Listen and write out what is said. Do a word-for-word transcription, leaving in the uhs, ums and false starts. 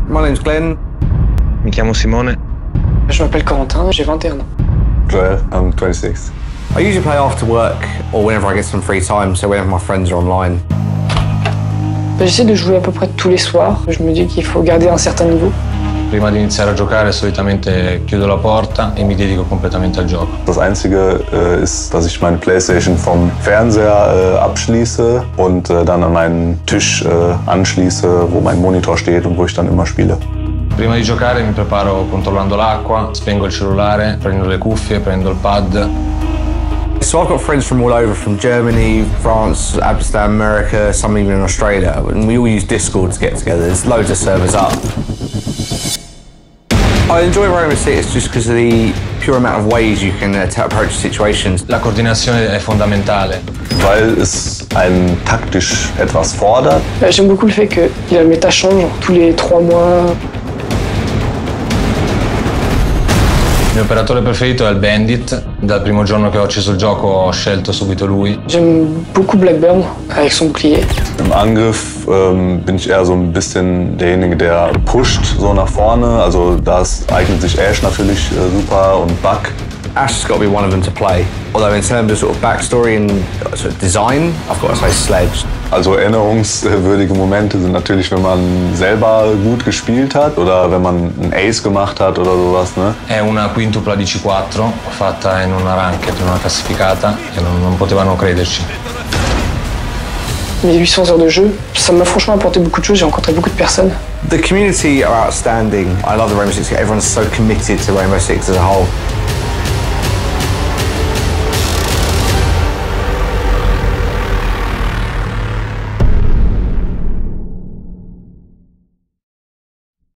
My name's Glenn. Mi chiamo Simone. Je m'appelle Corentin, j'ai vingt et un ans. Joel, I'm twenty-six. I usually play after work or whenever I get some free time, so whenever my friends are online. J'essaie de jouer à peu près tous les soirs. Je me dis qu'il faut garder un certain niveau. Prima di iniziare a giocare solitamente chiudo la porta e mi dedico completamente al gioco. Das Einzige äh, ist, dass ich meine Playstation vom Fernseher äh, abschließe und äh, dann an meinen Tisch äh, anschließe, wo mein Monitor steht und wo ich dann immer spiele. Prima di giocare mi preparo controllando l'acqua, spengo il cellulare, prendo le cuffie, prendo il pad. So I've got friends from all over, from Germany, France, Amsterdam, America, some even in Australia, and we all use Discord to get together. There's loads of servers up. I enjoy Rainbow Six just because of the pure amount of ways you can uh, approach situations. La coordinazione è fondamentale. Weil es einen taktisch etwas fordert. J'aime beaucoup le fait que la méta change tous les trois mois. Il mio operatore preferito è il Bandit. Dal primo giorno che ho acceso il gioco ho scelto subito lui. J'aime beaucoup Blackburn avec son bouclier. Im Angriff ähm, bin ich eher so ein bisschen derjenige, der pusht so nach vorne. Also da eignet sich Ash natürlich äh, super und Buck. Ash has got to be one of them to play. Although in terms of sort of backstory and sort of design, I've got to say Sledge. Also erinnerungswürdige Momente sind natürlich, wenn man selber gut gespielt hat oder wenn man einen Ace gemacht hat oder sowas, ne? È una quintupla di C quattro fatta in una ranked, in una classificata e non, non potevano crederci. Mes huit cents heures de jeu, ça m'a franchement apporté beaucoup de choses, j'ai rencontré beaucoup de personnes. The community are outstanding. I love the Rainbow Six. Everyone's so committed to Rainbow Six as a whole.